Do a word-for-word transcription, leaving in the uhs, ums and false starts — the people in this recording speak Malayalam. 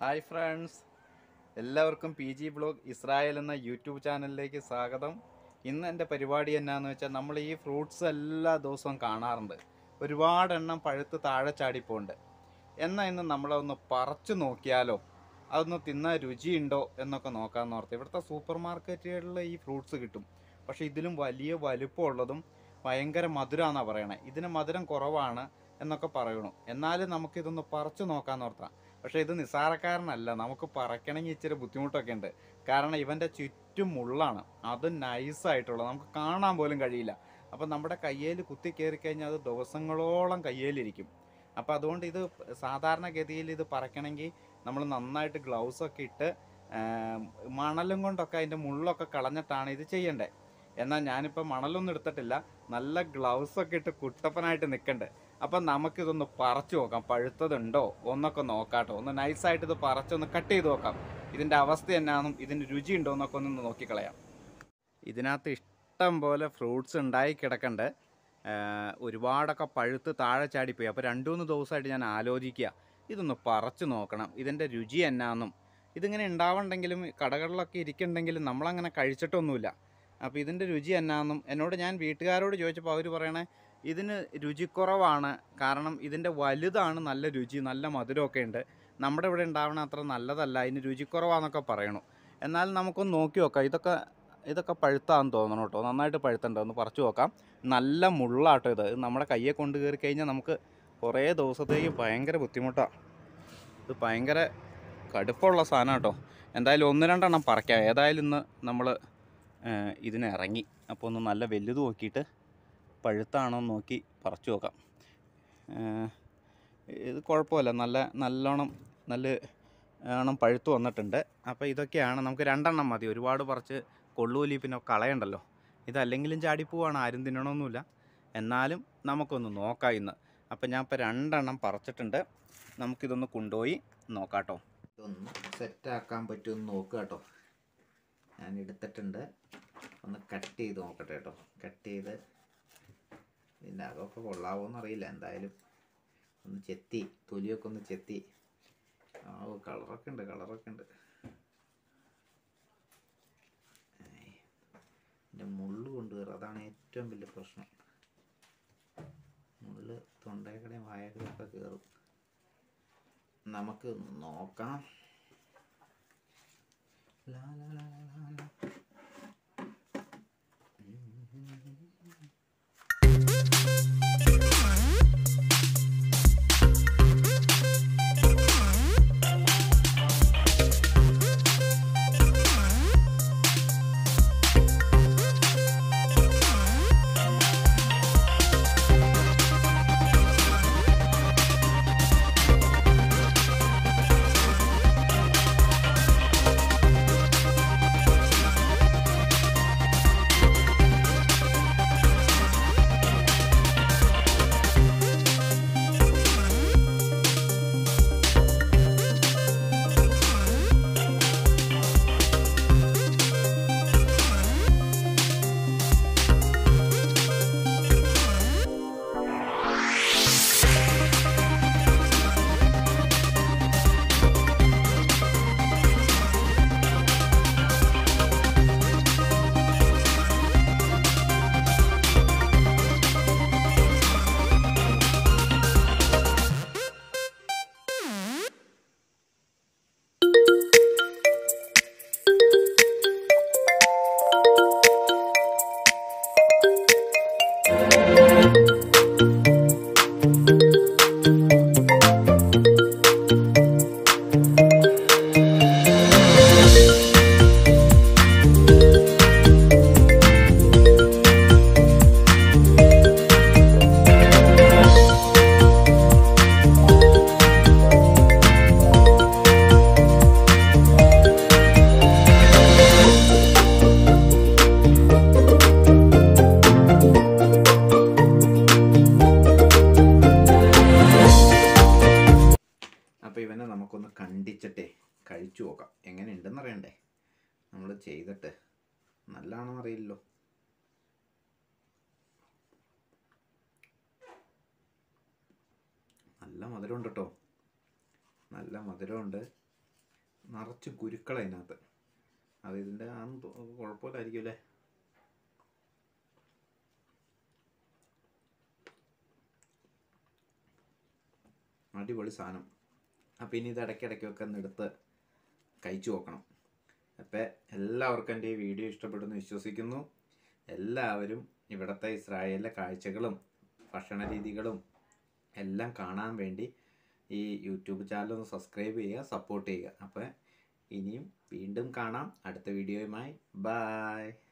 ഹായ് ഫ്രണ്ട്സ്, എല്ലാവർക്കും പി ജി ബ്ലോഗ് ഇസ്രായേൽ എന്ന യൂട്യൂബ് ചാനലിലേക്ക് സ്വാഗതം. ഇന്ന് എൻ്റെ പരിപാടി എന്നാന്ന് വെച്ചാൽ നമ്മൾ ഈ ഫ്രൂട്ട്സ് എല്ലാ ദിവസവും കാണാറുണ്ട്. ഒരുപാട് എണ്ണം പഴുത്ത് താഴെ ചാടിപ്പോണ്ട്. എന്നാൽ ഇന്ന് നമ്മളതൊന്ന് പറിച്ചു നോക്കിയാലോ, അതൊന്ന് തിന്നാൻ രുചിയുണ്ടോ എന്നൊക്കെ നോക്കാമെന്ന് ഓർത്ത്. ഇവിടുത്തെ സൂപ്പർ മാർക്കറ്റുകളിൽ ഈ ഫ്രൂട്ട്സ് കിട്ടും, പക്ഷേ ഇതിലും വലിയ വലുപ്പമുള്ളതും ഭയങ്കര മധുരമാണെന്നാണ് പറയണേ. ഇതിന് മധുരം കുറവാണ് എന്നൊക്കെ പറയണു. എന്നാലും നമുക്കിതൊന്ന് പറിച്ചു നോക്കാമെന്ന് ഓർത്താണ്. പക്ഷേ ഇത് നിസ്സാരക്കാരനല്ല, നമുക്ക് പറക്കണമെങ്കിൽ ഇച്ചിരി ബുദ്ധിമുട്ടൊക്കെ ഉണ്ട്. കാരണം ഇവൻ്റെ ചുറ്റും മുള്ളാണ്, അത് നൈസായിട്ടുള്ളത്, നമുക്ക് കാണാൻ പോലും കഴിയില്ല. അപ്പം നമ്മുടെ കയ്യിൽ കുത്തി കയറി കഴിഞ്ഞാൽ അത് ദിവസങ്ങളോളം കയ്യിലിരിക്കും. അപ്പോൾ അതുകൊണ്ട് ഇത് സാധാരണഗതിയിൽ ഇത് പറക്കണമെങ്കിൽ നമ്മൾ നന്നായിട്ട് ഗ്ലൗസൊക്കെ ഇട്ട് മണലും കൊണ്ടൊക്കെ അതിൻ്റെ മുള്ളൊക്കെ കളഞ്ഞിട്ടാണ് ഇത് ചെയ്യേണ്ടത്. എന്നാൽ ഞാനിപ്പോൾ മണലൊന്നും എടുത്തിട്ടില്ല, നല്ല ഗ്ലൗസൊക്കെ ഇട്ട് കുട്ടപ്പനായിട്ട് നിൽക്കണ്ടേ. അപ്പം നമുക്കിതൊന്ന് പറിച്ചു നോക്കാം, പഴുത്തതുണ്ടോ ഒന്നൊക്കെ നോക്കാട്ടോ. ഒന്ന് നൈസായിട്ട് ഇത് പറിച്ചൊന്ന് കട്ട് ചെയ്ത് നോക്കാം, ഇതിൻ്റെ അവസ്ഥ എന്നാണെന്നും ഇതിൻ്റെ രുചി ഉണ്ടോ എന്നൊക്കെ ഒന്ന് നോക്കിക്കളയാം. ഇതിനകത്ത് ഇഷ്ടം പോലെ ഫ്രൂട്ട്സ് ഉണ്ടായി കിടക്കണ്ട്. ഒരുപാടൊക്കെ പഴുത്ത് താഴെ ചാടിപ്പോയി. അപ്പോൾ രണ്ടു മൂന്ന് ദിവസമായിട്ട് ഞാൻ ആലോചിക്കുക, ഇതൊന്ന് പറിച്ചു നോക്കണം, ഇതിൻ്റെ രുചി എന്നാന്നും. ഇതിങ്ങനെ ഉണ്ടാവുണ്ടെങ്കിലും കടകളിലൊക്കെ ഇരിക്കുന്നുണ്ടെങ്കിലും നമ്മളങ്ങനെ കഴിച്ചിട്ടൊന്നുമില്ല. അപ്പോൾ ഇതിൻ്റെ രുചി എന്നാന്നും എന്നോട് ഞാൻ വീട്ടുകാരോട് ചോദിച്ചപ്പോൾ അവർ പറയണേ ഇതിന് രുചിക്കുറവാണ്, കാരണം ഇതിൻ്റെ വലുതാണ് നല്ല രുചി, നല്ല മധുരമൊക്കെ ഉണ്ട്. നമ്മുടെ ഇവിടെ ഉണ്ടാവണ അത്ര നല്ലതല്ല, ഇതിന് രുചിക്കുറവാന്നൊക്കെ പറയണു. എന്നാലും നമുക്കൊന്ന് നോക്കി നോക്കാം. ഇതൊക്കെ ഇതൊക്കെ പഴുത്താന്ന് തോന്നണം കേട്ടോ, നന്നായിട്ട് പഴുത്തുണ്ട്. ഒന്ന് പറിച്ചു നോക്കാം. നല്ല മുള്ളാട്ടോ ഇത്. നമ്മുടെ കയ്യെ കൊണ്ട് കയറി കഴിഞ്ഞാൽ നമുക്ക് കുറേ ദിവസത്തേക്ക് ഭയങ്കര ബുദ്ധിമുട്ടാണ്. ഇത് ഭയങ്കര കടുപ്പമുള്ള സാധനം കേട്ടോ. എന്തായാലും ഒന്ന് രണ്ടെണ്ണം പറിക്കാം. ഏതായാലും ഇന്ന് നമ്മൾ ഇതിന് ഇറങ്ങി. അപ്പോൾ ഒന്ന് നല്ല വലുത് നോക്കിയിട്ട് പഴുത്താണോ എന്ന് നോക്കി പറിച്ചു നോക്കാം. ഇത് കുഴപ്പമില്ല, നല്ല നല്ലോണം നല്ല ഓണം പഴുത്ത് വന്നിട്ടുണ്ട്. അപ്പോൾ ഇതൊക്കെയാണ്, നമുക്ക് രണ്ടെണ്ണം മതി, ഒരുപാട് പറിച്ച് കൊള്ളൂലി പിന്നെ കളയണ്ടല്ലോ. ഇതല്ലെങ്കിലും ചാടിപ്പോവാണ്, ആരും തിന്നണമൊന്നുമില്ല. എന്നാലും നമുക്കൊന്ന് നോക്കാം ഇന്ന്. അപ്പം ഞാൻ ഇപ്പോൾ രണ്ടെണ്ണം പറിച്ചിട്ടുണ്ട്, നമുക്കിതൊന്ന് കൊണ്ടുപോയി നോക്കാം കേട്ടോ. ഇതൊന്ന് സെറ്റാക്കാൻ പറ്റുമെന്ന് നോക്കുക കേട്ടോ. ഞാൻ എടുത്തിട്ടുണ്ട്, ഒന്ന് കട്ട് ചെയ്ത് നോക്കട്ടെ കേട്ടോ. കട്ട് ചെയ്ത് ഇതിൻ്റെ അകമൊക്കെ കൊള്ളാവോന്ന് അറിയില്ല. എന്തായാലും ഒന്ന് ചെത്തി, തൊലിയൊക്കെ ഒന്ന് ചെത്തി. ആ കളറൊക്കെ ഉണ്ട്, കളറൊക്കെ ഉണ്ട്. എൻ്റെ മുള്ള് കൊണ്ടുകയറും, അതാണ് ഏറ്റവും വലിയ പ്രശ്നം. മുള്ള് തൊണ്ടേക്കടയും വായക്കടയൊക്കെ കയറും. നമുക്ക് നോക്കാം. ലാ ലാ ലാ ലാ ലാ. അപ്പോൾ ഇവനെ നമുക്കൊന്ന് കണ്ടിച്ചിട്ടേ കഴിച്ചു നോക്കാം, എങ്ങനെ ഉണ്ടെന്ന് അറിയണ്ടേ. നമ്മൾ ചെയ്തിട്ട് നല്ലതാണെന്ന് അറിയില്ലല്ലോ. നല്ല മധുരമുണ്ട് കേട്ടോ, നല്ല മധുരമുണ്ട്. നിറച്ച് കുരുക്കൾ അതിനകത്ത്. അത് ഇതിൻ്റെ ആണെന്ന് കുഴപ്പമില്ലായിരിക്കും അല്ലേ. അടിപൊളി സാധനം. അപ്പം ഇനി ഇത് ഇടയ്ക്കിടയ്ക്കൊക്കെ ഒന്ന് എടുത്ത് കഴിച്ചു നോക്കണം. അപ്പം എല്ലാവർക്കും എൻ്റെ ഈ വീഡിയോ ഇഷ്ടപ്പെടുന്നു വിശ്വസിക്കുന്നു. എല്ലാവരും ഇവിടുത്തെ ഇസ്രായേലിലെ കാഴ്ചകളും ഭക്ഷണ രീതികളും എല്ലാം കാണാൻ വേണ്ടി ഈ യൂട്യൂബ് ചാനൽ ഒന്ന് സബ്സ്ക്രൈബ് ചെയ്യുക, സപ്പോർട്ട് ചെയ്യുക. അപ്പോൾ ഇനിയും വീണ്ടും കാണാം അടുത്ത വീഡിയോയുമായി. ബായ്.